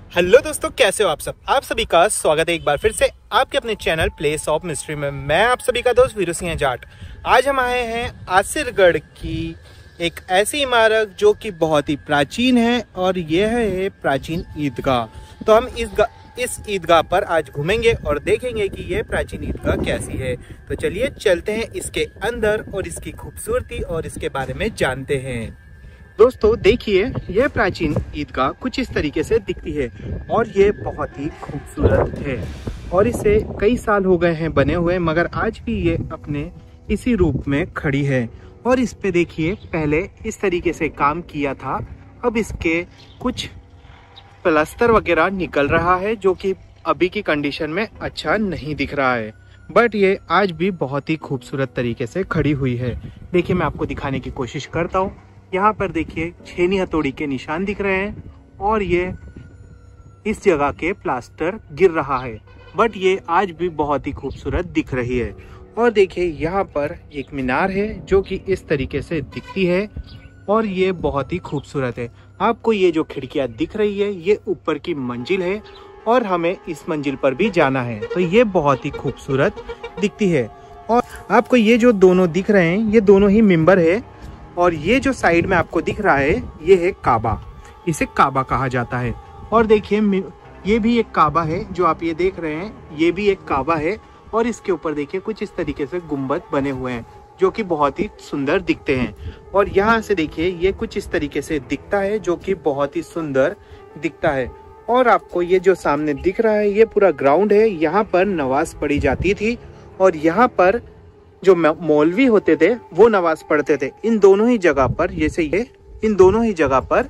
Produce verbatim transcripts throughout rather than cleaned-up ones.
Hello दोस्तों, कैसे हो आप सब। आप सभी का स्वागत है एक बार फिर से आपके अपने चैनल प्लेस ऑफ मिस्ट्री में। मैं आप सभी का दोस्त वीरू सिंह जाट। आज हम आए हैं आसिरगढ़ की एक ऐसी इमारत जो कि बहुत ही प्राचीन है और यह है प्राचीन ईदगाह। तो हम इस इस ईदगाह पर आज घूमेंगे और देखेंगे कि यह प्राचीन ईदगाह कैसी है। तो चलिए चलते हैं इसके अंदर और इसकी खूबसूरती और इसके बारे में जानते हैं। दोस्तों देखिए, यह प्राचीन ईदगाह कुछ इस तरीके से दिखती है और ये बहुत ही खूबसूरत है और इसे कई साल हो गए हैं बने हुए, मगर आज भी ये अपने इसी रूप में खड़ी है। और इस पे देखिए, पहले इस तरीके से काम किया था, अब इसके कुछ प्लास्टर वगैरह निकल रहा है जो कि अभी की कंडीशन में अच्छा नहीं दिख रहा है, बट ये आज भी बहुत ही खूबसूरत तरीके से खड़ी हुई है। देखिए, मैं आपको दिखाने की कोशिश करता हूँ। यहाँ पर देखिए छेनी हथौड़ी के निशान दिख रहे हैं और ये इस जगह के प्लास्टर गिर रहा है, बट ये आज भी बहुत ही खूबसूरत दिख रही है। और देखिए, यहाँ पर एक मीनार है जो कि इस तरीके से दिखती है और ये बहुत ही खूबसूरत है। आपको ये जो खिड़कियाँ दिख रही है, ये ऊपर की मंजिल है और हमें इस मंजिल पर भी जाना है, तो ये बहुत ही खूबसूरत दिखती है। और आपको ये जो दोनों दिख रहे हैं, ये दोनों ही मिंबर है और ये जो साइड में आपको दिख रहा है, ये है काबा। इसे काबा कहा जाता है। और देखिए, ये भी एक काबा है जो आप ये देख रहे हैं, ये भी एक काबा है और इसके ऊपर देखिए कुछ इस तरीके से गुंबद बने हुए हैं जो कि बहुत ही सुंदर दिखते हैं। और यहाँ से देखिए, ये कुछ इस तरीके से दिखता है जो कि बहुत ही सुंदर दिखता है। और आपको ये जो सामने दिख रहा है, ये पूरा ग्राउंड है। यहाँ पर नमाज पढ़ी जाती थी और यहाँ पर जो मौलवी होते थे वो नमाज पढ़ते थे। इन दोनों ही जगह पर, जैसे ये इन दोनों ही जगह पर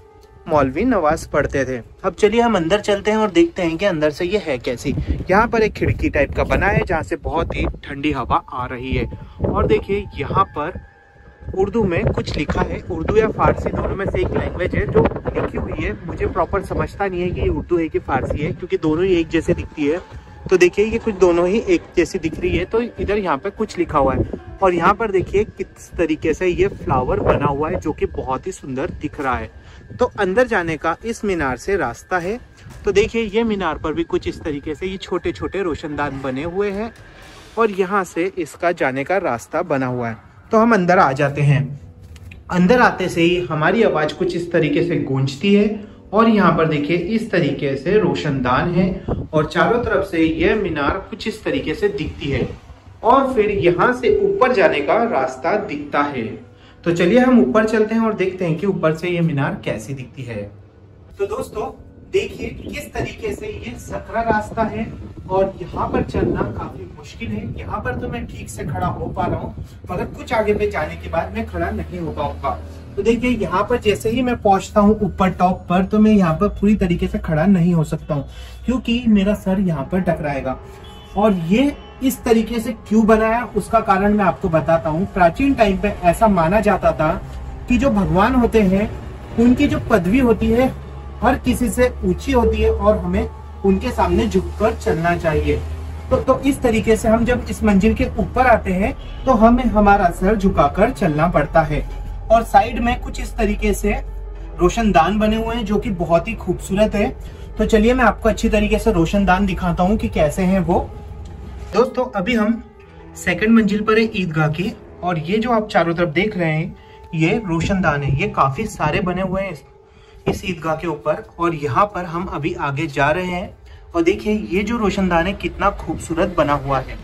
मौलवी नमाज पढ़ते थे। अब चलिए हम अंदर चलते हैं और देखते हैं कि अंदर से ये है कैसी। यहाँ पर एक खिड़की टाइप का बना है जहाँ से बहुत ही ठंडी हवा आ रही है। और देखिए, यहाँ पर उर्दू में कुछ लिखा है, उर्दू या फारसी दोनों में से एक लैंग्वेज है जो लिखी हुई है। मुझे प्रॉपर समझता नहीं है कि ये उर्दू है कि फारसी है, क्योंकि दोनों ही एक जैसे दिखती है। तो देखिए, ये कुछ दोनों ही एक जैसी दिख रही है, तो इधर यहाँ पे कुछ लिखा हुआ है। और यहाँ पर देखिए किस तरीके से ये फ्लावर बना हुआ है जो कि बहुत ही सुंदर दिख रहा है। तो अंदर जाने का इस मीनार से रास्ता है। तो देखिए, ये मीनार पर भी कुछ इस तरीके से ये छोटे छोटे रोशनदान बने हुए हैं और यहाँ से इसका जाने का रास्ता बना हुआ है। तो हम अंदर आ जाते हैं। अंदर आते से ही हमारी आवाज कुछ इस तरीके से गूंजती है और यहाँ पर देखिए इस तरीके से रोशनदान है और चारों तरफ से यह मीनार कुछ इस तरीके से दिखती है और फिर यहाँ से ऊपर जाने का रास्ता दिखता है। तो चलिए हम ऊपर चलते हैं और देखते हैं कि ऊपर से यह मीनार कैसी दिखती है। तो दोस्तों देखिए, किस तरीके से ये सकरा रास्ता है और यहाँ पर चलना काफी मुश्किल है। यहाँ पर तो मैं ठीक से खड़ा हो पा रहा हूँ, मगर कुछ आगे पे जाने के बाद मैं खड़ा नहीं हो पाऊंगा। तो देखिए, यहाँ पर जैसे ही मैं पहुंचता हूँ ऊपर टॉप पर, तो मैं यहाँ पर पूरी तरीके से खड़ा नहीं हो सकता हूँ क्योंकि मेरा सर यहाँ पर टकराएगा। और ये इस तरीके से क्यों बनाया, उसका कारण मैं आपको बताता हूँ। प्राचीन टाइम पे ऐसा माना जाता था कि जो भगवान होते हैं उनकी जो पदवी होती है हर किसी से ऊंची होती है और हमें उनके सामने झुककर चलना चाहिए। तो तो इस तरीके से हम जब इस मंजिल के ऊपर आते हैं तो हमें हमारा सर झुकाकर चलना पड़ता है। और साइड में कुछ इस तरीके से रोशनदान बने हुए हैं जो कि बहुत ही खूबसूरत है। तो चलिए मैं आपको अच्छी तरीके से रोशनदान दिखाता हूँ कि कैसे हैं वो। दोस्तों अभी हम सेकंड मंजिल पर है ईदगाह की, और ये जो आप चारों तरफ देख रहे हैं ये रोशनदान है। ये काफी सारे बने हुए हैं इस ईदगाह के ऊपर और यहाँ पर हम अभी आगे जा रहे हैं। और देखिए, ये जो रोशनदान है कितना खूबसूरत बना हुआ है।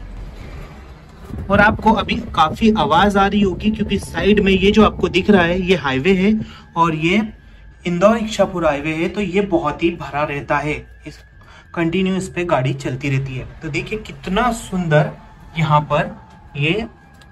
और आपको अभी काफी आवाज आ रही होगी क्योंकि साइड में ये जो आपको दिख रहा है ये हाईवे है और ये इंदौर इच्छापुर हाईवे है, तो ये बहुत ही भरा रहता है। इस कंटिन्यू इस पे गाड़ी चलती रहती है। तो देखिए कितना सुंदर यहाँ पर ये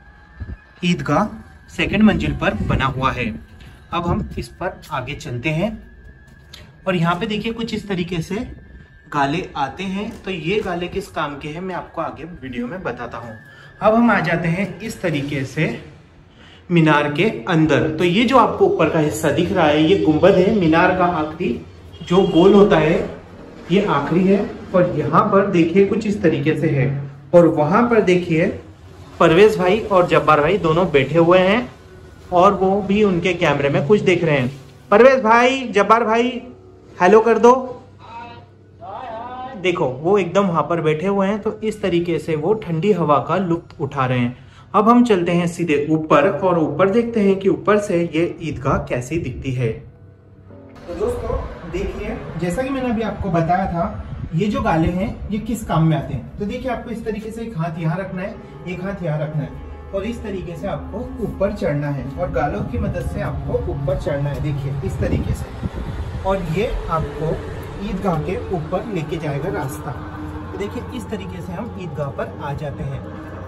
ईदगाह सेकंड मंजिल पर बना हुआ है। अब हम इस पर आगे चलते हैं और यहाँ पे देखिए कुछ इस तरीके से गाले आते हैं। तो ये गाले किस काम के हैं मैं आपको आगे वीडियो में बताता हूँ। अब हम आ जाते हैं इस तरीके से मीनार के अंदर। तो ये जो आपको ऊपर का हिस्सा दिख रहा है ये गुंबद है। मीनार का आखिरी जो गोल होता है ये आखिरी है और यहाँ पर देखिए कुछ इस तरीके से है। और वहां पर देखिए परवेज भाई और जब्बार भाई दोनों बैठे हुए हैं और वो भी उनके कैमरे में कुछ देख रहे हैं। परवेज भाई, जब्बार भाई, हेलो कर दो। देखो वो एकदम वहां पर बैठे हुए हैं, तो इस तरीके से वो ठंडी हवा का लुत्फ उठा रहे हैं। अब हम चलते हैं सीधे ऊपर और ऊपर देखते हैं कि ऊपर से ये ईदगाह कैसी दिखती है। तो दोस्तों देखिए, जैसा कि मैंने अभी आपको बताया था, ये जो गाले हैं ये किस काम में आते हैं। तो देखिए, आपको इस तरीके से एक हाथ यहाँ रखना है, एक हाथ यहाँ रखना है और इस तरीके से आपको ऊपर चढ़ना है और गालों की मदद से आपको ऊपर चढ़ना है। देखिए इस तरीके से, और ये आपको ईदगाह के ऊपर लेके जाएगा रास्ता। तो देखिए इस तरीके से हम ईदगाह पर आ जाते हैं।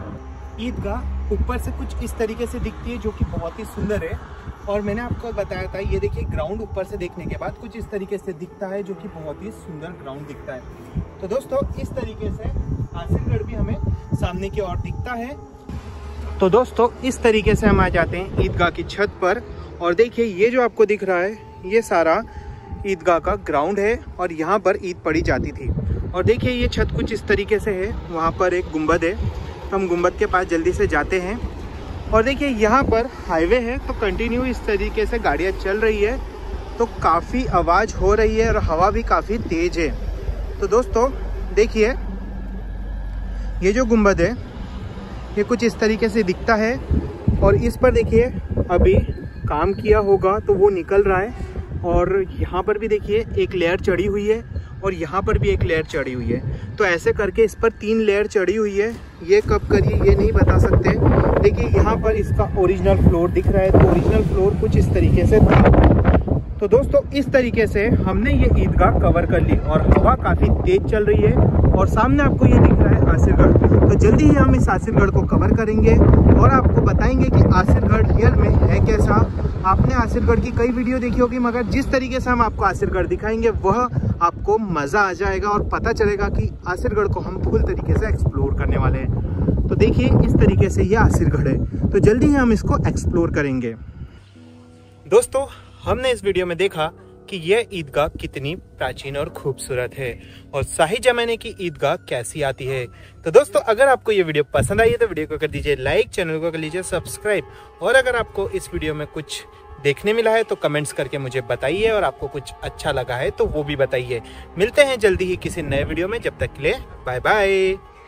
ईदगाह ऊपर से कुछ इस तरीके से दिखती है, जो कि बहुत ही सुंदर है। और मैंने आपको बताया था, ये देखिए ग्राउंड ऊपर से देखने के बाद कुछ इस तरीके से दिखता है, जो कि बहुत ही सुंदर ग्राउंड दिखता है। तो दोस्तों इस तरीके से आसिरगढ़ भी हमें सामने की ओर दिखता है। तो दोस्तों इस तरीके से हम आ जाते हैं ईदगाह की छत पर, और देखिए ये जो आपको दिख रहा है ये सारा ईदगाह का ग्राउंड है और यहाँ पर ईद पढ़ी जाती थी। और देखिए ये छत कुछ इस तरीके से है, वहाँ पर एक गुंबद है, तो हम गुंबद के पास जल्दी से जाते हैं। और देखिए यहाँ पर हाईवे है, तो कंटिन्यू इस तरीके से गाड़ियाँ चल रही है, तो काफ़ी आवाज़ हो रही है और हवा भी काफ़ी तेज़ है। तो दोस्तों देखिए ये जो गुंबद है ये कुछ इस तरीके से दिखता है, और इस पर देखिए अभी काम किया होगा तो वो निकल रहा है। और यहाँ पर भी देखिए एक लेयर चढ़ी हुई है और यहाँ पर भी एक लेयर चढ़ी हुई है। तो ऐसे करके इस पर तीन लेयर चढ़ी हुई है। ये कब करी ये नहीं बता सकते। देखिए यहाँ पर इसका ओरिजिनल फ्लोर दिख रहा है, तो ओरिजिनल फ्लोर कुछ इस तरीके से था। तो दोस्तों इस तरीके से हमने ये ईदगाह कवर कर ली और हवा काफ़ी तेज चल रही है और सामने आपको ये दिख रहा है आसिरगढ़। तो जल्दी ही हम इस आसिरगढ़ को कवर करेंगे और आपको बताएंगे कि आसिरगढ़ रियल में है कैसा। आपने आसिरगढ़ की कई वीडियो देखी होगी, मगर जिस तरीके से हम आपको आसिरगढ़ दिखाएंगे वह आपको मज़ा आ जाएगा और पता चलेगा कि आसिरगढ़ को हम फुल तरीके से एक्सप्लोर करने वाले हैं। तो देखिए इस तरीके से ये आसिरगढ़ है, तो जल्दी ही हम इसको एक्सप्लोर करेंगे। दोस्तों हमने इस वीडियो में देखा कि यह ईदगाह कितनी प्राचीन और खूबसूरत है और शाही जमाने की ईदगाह कैसी आती है। तो दोस्तों अगर आपको ये वीडियो पसंद आई है तो वीडियो को कर दीजिए लाइक, चैनल को कर लीजिए सब्सक्राइब, और अगर आपको इस वीडियो में कुछ देखने मिला है तो कमेंट्स करके मुझे बताइए, और आपको कुछ अच्छा लगा है तो वो भी बताइए। मिलते हैं जल्दी ही किसी नए वीडियो में, जब तक के लिए बाय बाय।